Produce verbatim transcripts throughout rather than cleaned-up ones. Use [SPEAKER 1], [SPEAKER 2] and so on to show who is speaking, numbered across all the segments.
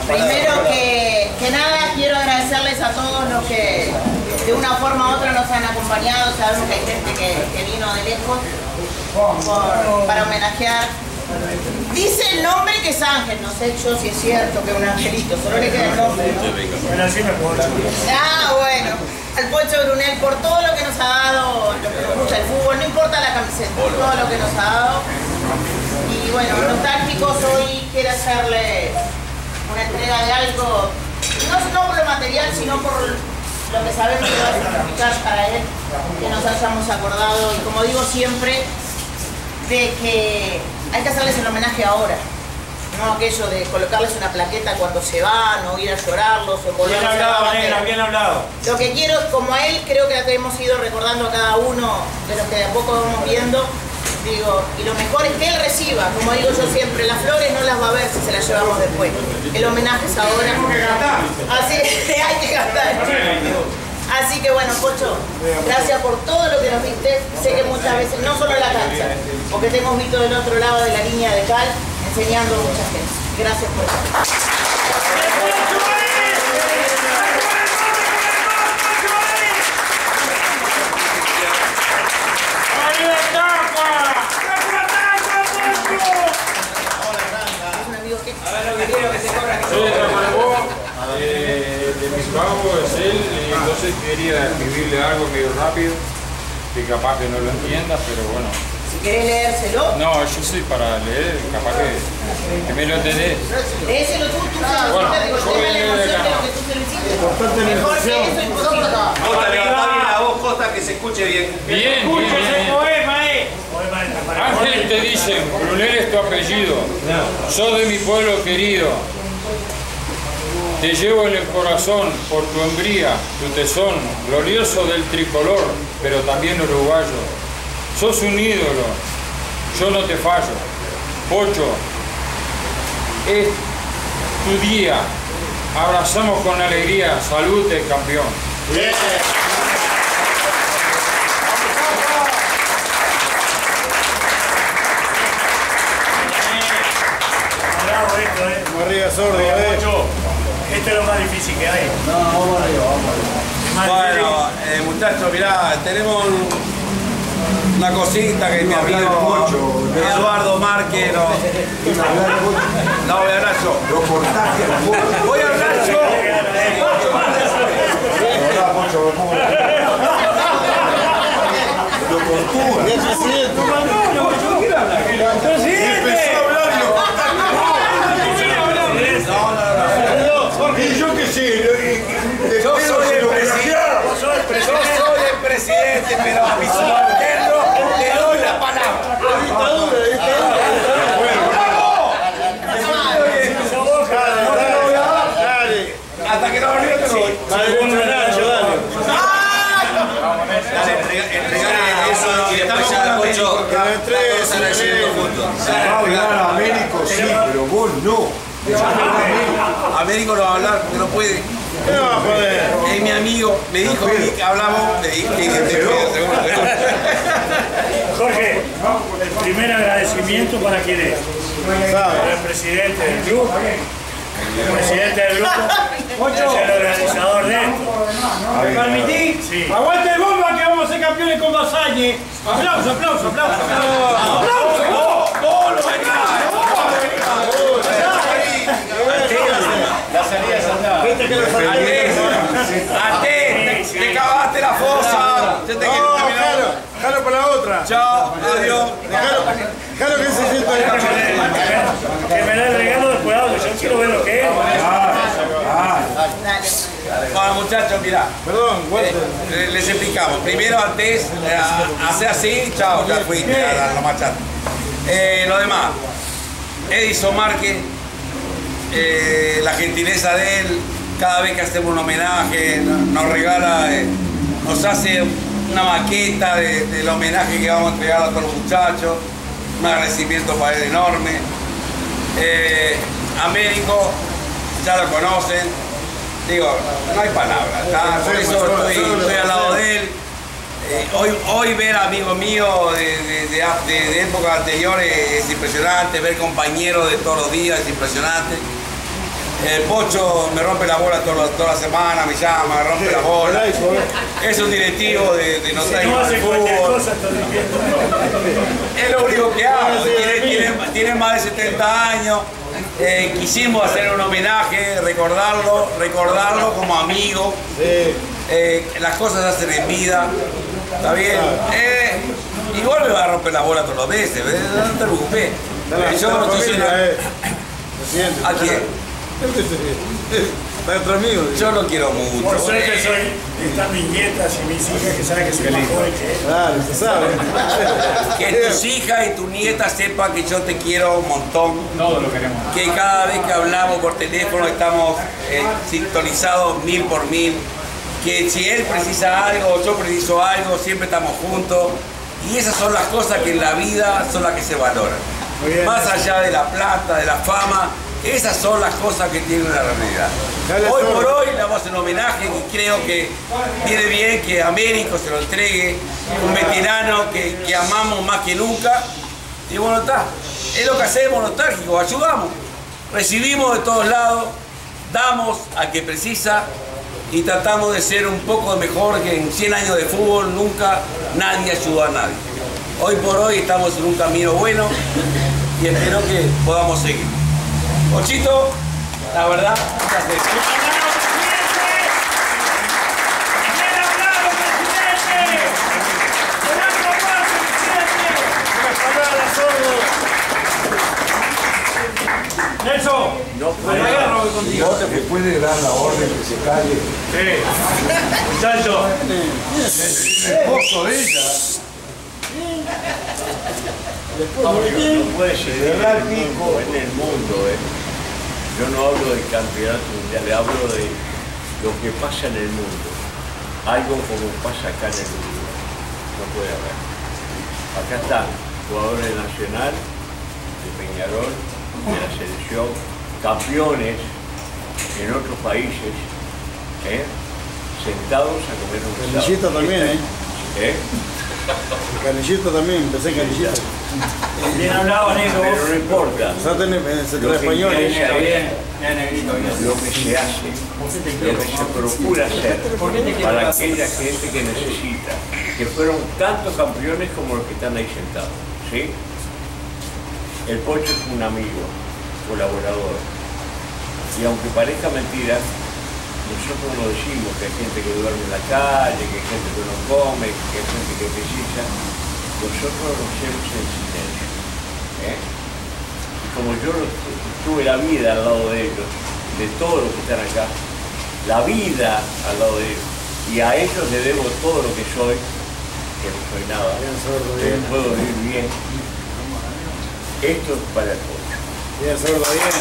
[SPEAKER 1] Primero que, que nada, quiero agradecerles a todos los que de una forma u otra nos han acompañado. Sabemos que hay gente que, que vino de lejos por, para homenajear. Dice el nombre que es Ángel, no sé yo si es cierto que es un angelito, solo le queda el nombre, ¿no? Ah, bueno. Al Pocho Brunel por todo lo que nos ha dado, lo que nos gusta el fútbol, no importa la camiseta, todo lo que nos ha dado. Y bueno, nostálgicos, hoy quiero hacerle una entrega de algo, no, no por lo material, sino por lo que sabemos que va a significar para él, que nos hayamos acordado, y como digo siempre, de que hay que hacerles el homenaje ahora. No aquello de colocarles una plaqueta cuando se van, o ir a llorarlos, o volver a
[SPEAKER 2] hablado, Negra, bien hablado.
[SPEAKER 1] Lo que quiero, como a él, creo que hemos ido recordando a cada uno de los que de a poco vamos viendo, digo, y lo mejor es que él reciba, como digo yo siempre, las flores no las va a ver si se las llevamos después. El homenaje es ahora. Así que hay que gastar. Así que bueno, Pocho, gracias por todo lo que nos diste. Sé que muchas veces, no solo en la cancha, porque te hemos visto del otro lado de la línea de cal, enseñando a mucha gente. Gracias por eso.
[SPEAKER 3] Soy de Tamarabó, eh, de mi pago es él, y entonces quería escribirle algo medio rápido, que capaz que no lo entienda, pero bueno.
[SPEAKER 1] Si querés leérselo.
[SPEAKER 3] No, yo soy para leer, capaz que, que me lo entendés.
[SPEAKER 1] Léeselo tú, tú
[SPEAKER 3] ah, bueno,
[SPEAKER 1] digo,
[SPEAKER 3] yo voy a leer de acá.
[SPEAKER 1] Mejor que eso, imposible.
[SPEAKER 4] Costa, levantá bien la voz, Costa, que se escuche bien.
[SPEAKER 3] Bien, bien, bien. Ángel te dicen, Brunel es tu apellido, sos de mi pueblo querido, te llevo en el corazón por tu hombría, tu tesón, glorioso del tricolor, pero también uruguayo. Sos un ídolo, yo no te fallo. Pocho, es tu día, abrazamos con alegría, salud del campeón.
[SPEAKER 2] Bien.
[SPEAKER 5] Vamos arriba, sordo, eh.
[SPEAKER 2] Esto es lo más difícil que hay.
[SPEAKER 5] No, vamos arriba, vamos
[SPEAKER 4] arriba. Bueno, eh, muchachos, mirá, tenemos una cosita que mi amigo Eduardo Márquez no, no voy a hablar yo.
[SPEAKER 5] Lo cortaste a la
[SPEAKER 4] Voy a hablar yo.
[SPEAKER 5] Lo cortó. El presidente. El presidente. Empezó a hablar y lo cortaste.
[SPEAKER 4] No, no, no.
[SPEAKER 5] Y yo qué sé.
[SPEAKER 4] Yo soy el presidente. Yo soy el presidente, pero a mi subalterno le doy la palabra.
[SPEAKER 5] Dictadura, dictadura.
[SPEAKER 4] Hasta que no me olvide te doy.
[SPEAKER 5] Dale,
[SPEAKER 4] entregale eso y después ya, Pocho, vamos a recibiendo juntos.
[SPEAKER 5] Va a hablar a Américo, sí, pero vos no.
[SPEAKER 4] Américo no va a hablar, porque no puede.
[SPEAKER 5] ¿Qué va a poder?
[SPEAKER 4] Es mi amigo, me dijo que hablamos, me dijo que te
[SPEAKER 2] Jorge, el primer agradecimiento para quién es. Para el presidente del grupo. El presidente del grupo es el organizador de esto.
[SPEAKER 6] ¿Me permitís?
[SPEAKER 2] Sí.
[SPEAKER 6] ¡Aguante el bomba que vamos a ser campeones con Vasalle! ¡Aplauso, aplauso, aplauso! ¡Aplauso!
[SPEAKER 4] ¡No, no
[SPEAKER 2] La salida es andada.
[SPEAKER 5] ¿Viste que lo
[SPEAKER 4] ¡Ate! ¡Te cavaste la fosa! ¡Ya te quiero terminar!
[SPEAKER 5] Déjalo para la otra.
[SPEAKER 4] ¡Chao! ¡Adiós!
[SPEAKER 5] Déjalo que se sienta ahí.
[SPEAKER 2] Que me da el regalo del cuidado, que yo quiero ver lo que es.
[SPEAKER 4] Bueno, muchachos, mirá.
[SPEAKER 5] Perdón,
[SPEAKER 4] eh, les explicamos. Primero, antes, eh, hace así, chao, ya fuiste, ya lo machaste. Eh, lo demás, Edison Márquez, eh, la gentileza de él, cada vez que hacemos un homenaje, nos regala, eh, nos hace una maqueta de, del homenaje que vamos a entregar a todos los muchachos, un agradecimiento para él enorme. Eh, Américo, ya lo conocen, digo, no hay palabras, ¿tá? Por eso estoy, estoy al lado de él. Eh, hoy, hoy ver amigos míos de, de, de, de, de épocas anteriores es impresionante, ver compañeros de todos los días es impresionante. El Pocho me rompe la bola toda, toda la semana, me llama, me rompe la bola. Es un directivo de, de no sé,
[SPEAKER 2] No hace cualquier cosa, está diciendo.
[SPEAKER 4] es lo único que hago. Tiene, tiene, tiene más de setenta años. Eh, quisimos hacer un homenaje, recordarlo, recordarlo como amigo. Eh, las cosas se hacen en vida. ¿Está bien? Eh, igual me va a romper la bola todos los meses, ¿ves? No te preocupes. Eh, yo no estoy siendo... ¿A quién?
[SPEAKER 5] Está otro amigo.
[SPEAKER 4] Yo lo quiero mucho.
[SPEAKER 2] Por suerte soy, están mis nietas y mis hijas que saben que soy más joven que él.
[SPEAKER 5] Claro, se sabe.
[SPEAKER 4] Que tus hijas y tu nieta sepan que yo te quiero un montón.
[SPEAKER 3] Todos lo queremos.
[SPEAKER 4] Que cada vez que hablamos por teléfono estamos eh, sintonizados mil por mil. Que si él precisa algo o yo preciso algo, siempre estamos juntos. Y esas son las cosas que en la vida son las que se valoran. Más allá de la plata, de la fama, esas son las cosas que tiene la realidad. Hoy por hoy le vamos a hacer un homenaje y creo que viene bien que Américo se lo entregue, un veterano que, que amamos más que nunca. Y bueno, está, es lo que hacemos nostálgico, ayudamos, recibimos de todos lados, damos al que precisa y tratamos de ser un poco mejor que en cien años de fútbol nunca nadie ayudó a nadie. Hoy por hoy estamos en un camino bueno y espero que podamos seguir. Pochito, la verdad, muchas gracias.
[SPEAKER 6] Nelson,
[SPEAKER 7] No puede, no te puede dar la orden que se calle.
[SPEAKER 6] Sí. Muchacho.
[SPEAKER 7] El esposo de ella.
[SPEAKER 8] No puede ser el pico en el mundo, ¿eh? Yo no hablo del campeonato mundial, le hablo de lo que pasa en el mundo. Algo como pasa acá en el mundo. No puede haber. Acá están jugadores de Nacional, de Peñarol, de la selección, campeones en otros países, ¿eh? Sentados a comer un asado.
[SPEAKER 5] Canillito también, ¿eh?
[SPEAKER 8] ¿Eh?
[SPEAKER 5] Canillito también, empecé Canillito.
[SPEAKER 6] Bien hablado, Nico.
[SPEAKER 8] Pero no importa.
[SPEAKER 5] O sea, tenés se
[SPEAKER 8] Lo
[SPEAKER 5] trae
[SPEAKER 8] que
[SPEAKER 5] español.
[SPEAKER 8] interesa
[SPEAKER 5] ¿eh?
[SPEAKER 8] es lo que se hace, lo que se procura hacer para aquella gente que necesita, que fueron tantos campeones como los que están ahí sentados, ¿sí? El Pocho es un amigo, colaborador, y aunque parezca mentira, nosotros no decimos que hay gente que duerme en la calle, que hay gente que no come, que hay gente que precisa, nosotros lo hacemos en silencio, ¿eh? Y como yo tuve la vida al lado de ellos, de todos los que están acá, la vida al lado de ellos, y a ellos le debo todo lo que soy, que no soy nada, que puedo vivir bien. Esto es para el Pocho.
[SPEAKER 5] Bien, sordo, bien.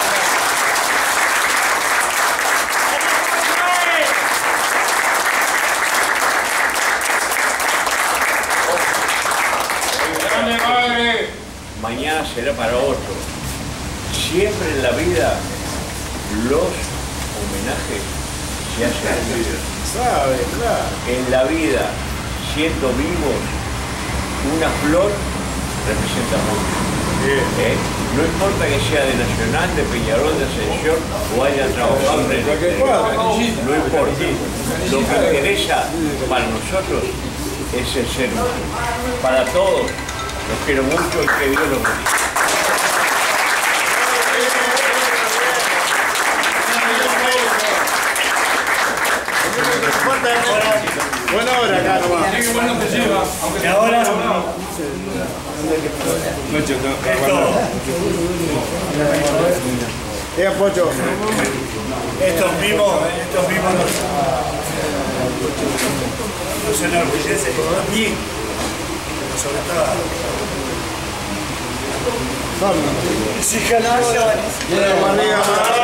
[SPEAKER 3] ¡Grande madre!
[SPEAKER 8] Mañana será para otro. Siempre en la vida los homenajes se hacen en vida.
[SPEAKER 5] Sabe, claro.
[SPEAKER 8] En la vida, siendo vivos, una flor representa mucho. ¿Eh? No importa que sea de Nacional, de Peñarol, de Ascensión o hayan trabajado en el exterior. No importa. Lo que interesa para nosotros es el ser humano. Para todos, los quiero mucho y que Dios los bendiga.
[SPEAKER 5] Buena hora acá nomás.
[SPEAKER 2] Y ahora,
[SPEAKER 5] Diga, Pocho.
[SPEAKER 2] estos mismos, estos mismos nos, nos enorgullecen a mí, sobre todo. Sí, ganamos.
[SPEAKER 5] Bien, barriga,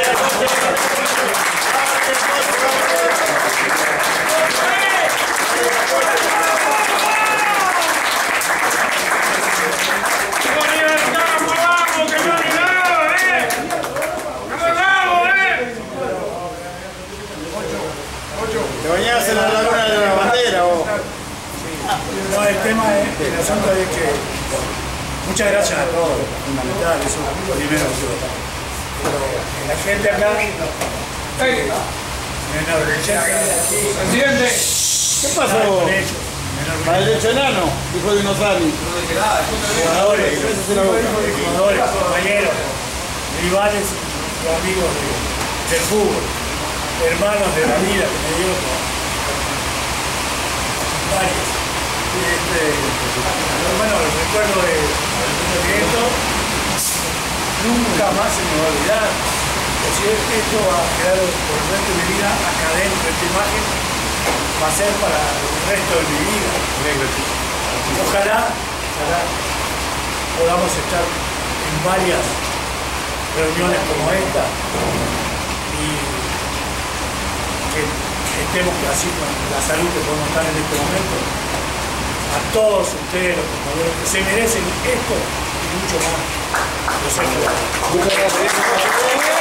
[SPEAKER 5] ¿te bañabas en la laguna de la bandera vos?
[SPEAKER 2] No, el tema es, el asunto es que muchas gracias a todos, fundamental, eso es lo primero que yo. la gente acá...
[SPEAKER 3] Presidente.
[SPEAKER 6] ¿Qué pasó? Para el derecho enano, hijo de unos años.
[SPEAKER 2] Jugadores, jugadores, compañeros, rivales y amigos de, del fútbol, hermanos de la vida que me dio varios. Este, bueno, los recuerdos de esto nunca más se me va a olvidar. Si esto va a quedar por el resto de mi vida acá dentro, esta imagen va a ser para el resto de mi vida. Ojalá, ojalá podamos estar en varias reuniones como esta y que estemos así con la salud que podemos estar en este momento. A todos ustedes, los compañeros, que se merecen esto y mucho más. Los he Muchas gracias.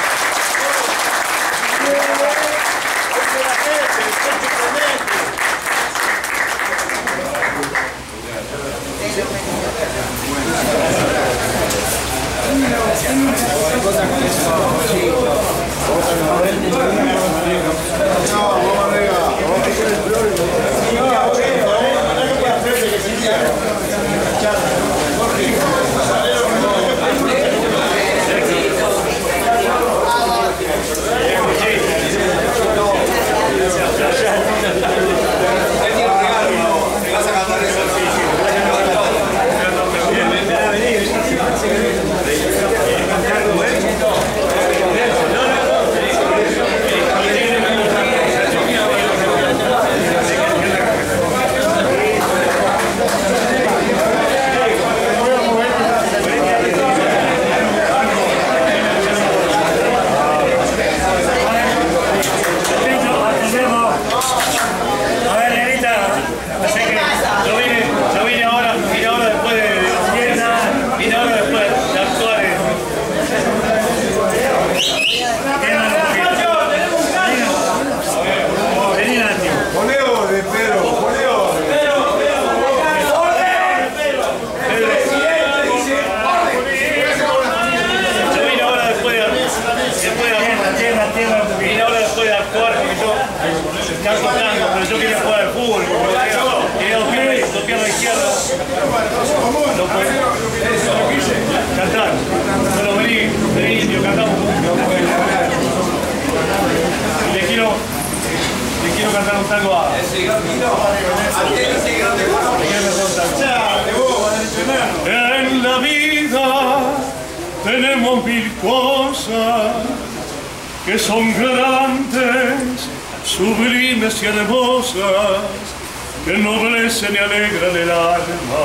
[SPEAKER 9] En la vida tenemos mil cosas que son grandes, sublimes y hermosas, que ennoblecen y alegran el alma,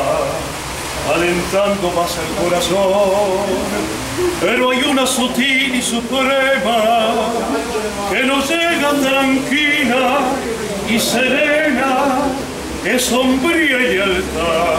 [SPEAKER 9] alentando más el corazón. Pero hay una sutil y suprema que nos llega tranquila y serena, es sombría y lealtad,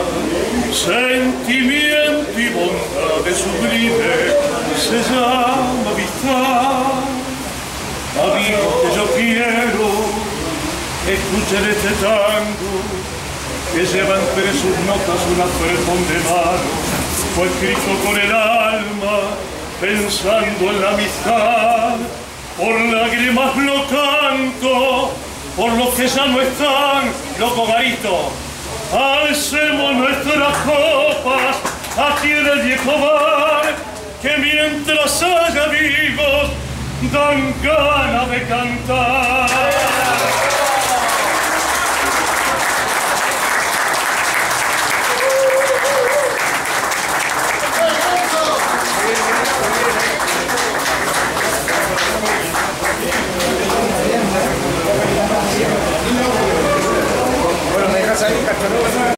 [SPEAKER 9] sentimiento y bondad de sublime, se llama amistad. Amigos que yo quiero, escuchen este tango que lleva entre sus notas un apretón de mano, fue escrito con el alma, pensando en la amistad. Por lágrimas lo canto, por los que ya no están, loco Garito. Alcemos nuestras copas aquí en el viejo bar, que mientras haya vivos dan ganas de cantar.